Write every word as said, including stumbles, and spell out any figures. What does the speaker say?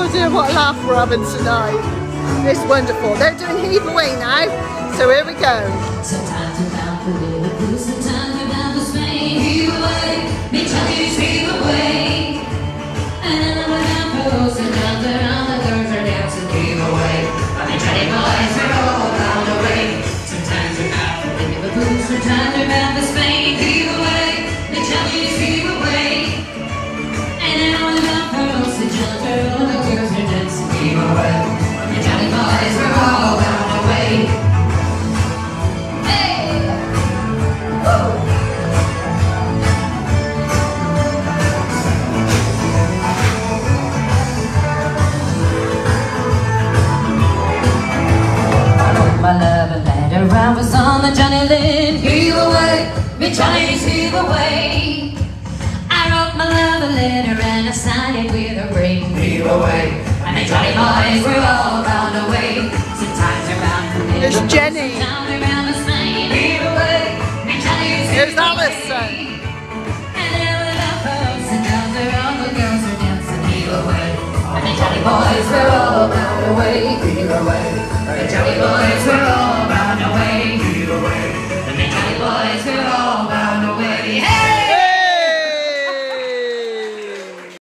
Oh dear, what a laugh we're having tonight. It's wonderful. They're doing Heave Away now, so here we go. Sometimes we're down for Liverpool, sometimes we're down for Spain. Heave away, me Chinese heave away. And then we're down for those and down around the girls are dancing. Heave away, me Chinese boys are all down the way. Sometimes we're down for Liverpool, sometimes we're down for Spain. Heave away, me Chinese heave away. And then we're down for those and down around the girls are dancing. Heave away, me Chinese boys are all down the way. My love and letter round was on the Johnny Lynn. Heave away, me Chinese heave away. I wrote my love a letter and I signed it with a ring. Heave away, and the Johnny boys were all bound away. Sometimes they're bound for me. There's Jenny. Heave away, me Chinese Here's heave away. Alison. And then with our folks and down there all the girls are dancing. Heave away, and the Johnny boys were all bound away. Heave away. The Johnny boys were